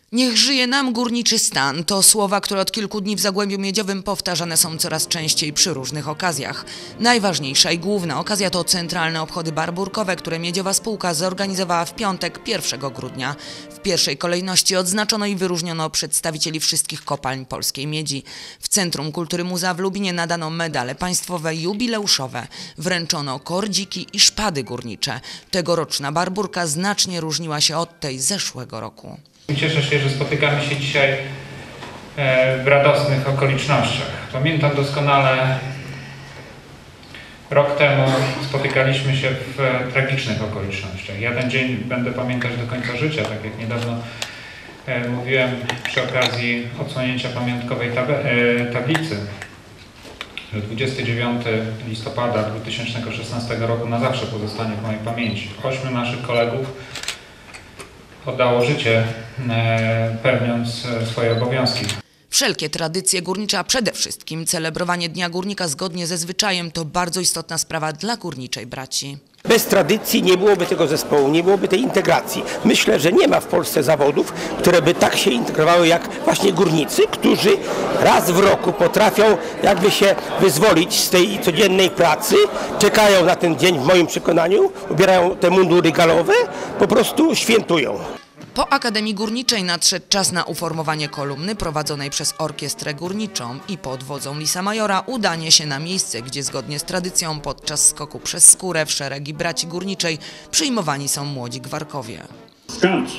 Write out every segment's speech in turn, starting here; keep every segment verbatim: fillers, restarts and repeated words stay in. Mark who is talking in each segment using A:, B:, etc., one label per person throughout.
A: Niech żyje nam górniczy stan. To słowa, które od kilku dni w Zagłębiu Miedziowym powtarzane są coraz częściej przy różnych okazjach. Najważniejsza i główna okazja to centralne obchody barburkowe, które Miedziowa Spółka zorganizowała w piątek, pierwszego grudnia. W pierwszej kolejności odznaczono i wyróżniono przedstawicieli wszystkich kopalń polskiej miedzi. W Centrum Kultury Muzea w Lubinie nadano medale państwowe jubileuszowe. Wręczono kordziki i szpady górnicze. Tegoroczna barburka znacznie różniła się od tej zeszłego roku.
B: Cieszę się, że spotykamy się dzisiaj w radosnych okolicznościach. Pamiętam doskonale, rok temu spotykaliśmy się w tragicznych okolicznościach. Ja ten dzień będę pamiętać do końca życia, tak jak niedawno mówiłem przy okazji odsłonięcia pamiątkowej tablicy, że dwudziestego dziewiątego listopada dwa tysiące szesnastego roku na zawsze pozostanie w mojej pamięci. Ośmiu naszych kolegów oddało życie, pełniąc swoje obowiązki.
A: Wszelkie tradycje górnicze, a przede wszystkim celebrowanie Dnia Górnika zgodnie ze zwyczajem to bardzo istotna sprawa dla górniczej braci.
C: Bez tradycji nie byłoby tego zespołu, nie byłoby tej integracji. Myślę, że nie ma w Polsce zawodów, które by tak się integrowały jak właśnie górnicy, którzy raz w roku potrafią jakby się wyzwolić z tej codziennej pracy, czekają na ten dzień w moim przekonaniu, ubierają te mundury galowe, po prostu świętują.
A: Po Akademii Górniczej nadszedł czas na uformowanie kolumny prowadzonej przez Orkiestrę Górniczą i pod wodzą Lisa Majora udanie się na miejsce, gdzie zgodnie z tradycją podczas skoku przez skórę w szeregi braci górniczej przyjmowani są młodzi gwarkowie.
D: Skacz!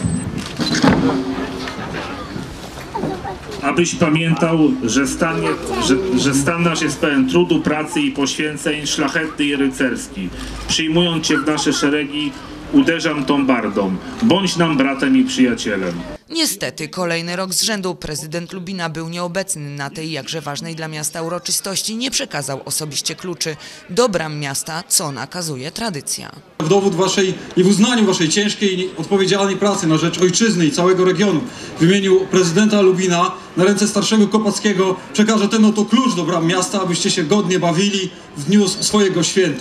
D: Abyś pamiętał, że stan, że, że stan nasz jest pełen trudu, pracy i poświęceń, szlachetny i rycerski. Przyjmując Cię w nasze szeregi, uderzam tą bardą. Bądź nam bratem i przyjacielem.
A: Niestety kolejny rok z rzędu prezydent Lubina był nieobecny na tej jakże ważnej dla miasta uroczystości. Nie przekazał osobiście kluczy do bram miasta, co nakazuje tradycja.
E: W dowód waszej i w uznaniu waszej ciężkiej i odpowiedzialnej pracy na rzecz ojczyzny i całego regionu w imieniu prezydenta Lubina na ręce starszego Kopackiego przekażę ten oto klucz do bram miasta, abyście się godnie bawili w dniu swojego święta.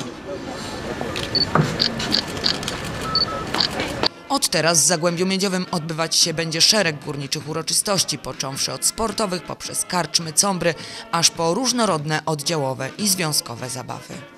A: Od teraz w Zagłębiu Miedziowym odbywać się będzie szereg górniczych uroczystości, począwszy od sportowych poprzez karczmy, combry, aż po różnorodne oddziałowe i związkowe zabawy.